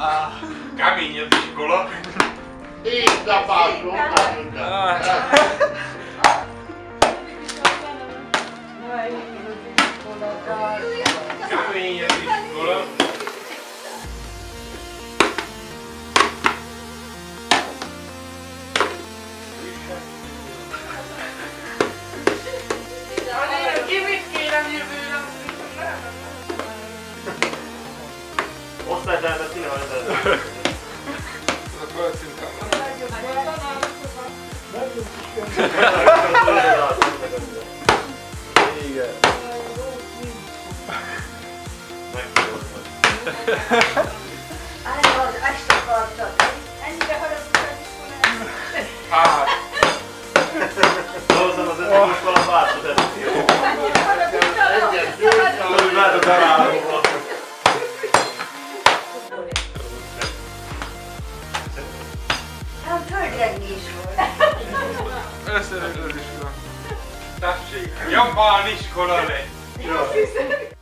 Kemény az iskola. Így kapásról. Kemény az iskola. Osztálytervet ki nem vezetett. Igen. Állj, az este akartad. Ennyire haragudtál iskolában. Hát. Dolgozom az iskola bácsot előtt. Ennyire haragudtál. Hogy már a darálóval. Hát földrengés volt. Összerőd az iskola. Tessék, japán iskola lett. Jó.